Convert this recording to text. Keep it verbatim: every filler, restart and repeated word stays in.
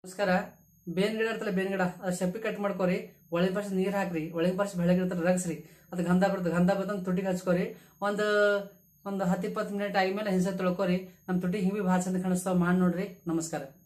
ನಮಸ್ಕಾರ. ಬೇನ್ ಗಿಡ ಇರ್ತಲ್ಲ, ಬೇನ್ ಗಿಡ ಅದ್ ಶಪ್ಪಿ ಕಟ್ ಮಾಡ್ಕೋರಿ, ಒಳಗಿನ ಪರ್ಸ್ ನೀರ್ ಹಾಕ್ರಿ, ಒಳಗಿನ ಪರ್ಸ್ ಬೆಳಗಿರ್ತಾರ ರಗಸ್ರಿ, ಅದ್ ಗಂಧ ಬರ್ತದೆ, ಗಂಧ ಬರ್ತಂದ್ ತುಟಿಗೆ ಹಚ್ಕೋರಿ. ಒಂದ್ ಒಂದ್ ಹತ್ತು ಇಪ್ಪತ್ತು ಮಿನಿಟ್ ಆಗಿದ್ಮೇಲೆ ಹಿಂಸೆ ತೊಳ್ಕೋರಿ. ನಮ್ ತುಟಿ ಹಿಂಗ್ ಬಿ ಭಾಳ ಚಂದ ಕಾಣಿಸ್ತಾವ. ಮಾಡಿ ನೋಡ್ರಿ. ನಮಸ್ಕಾರ.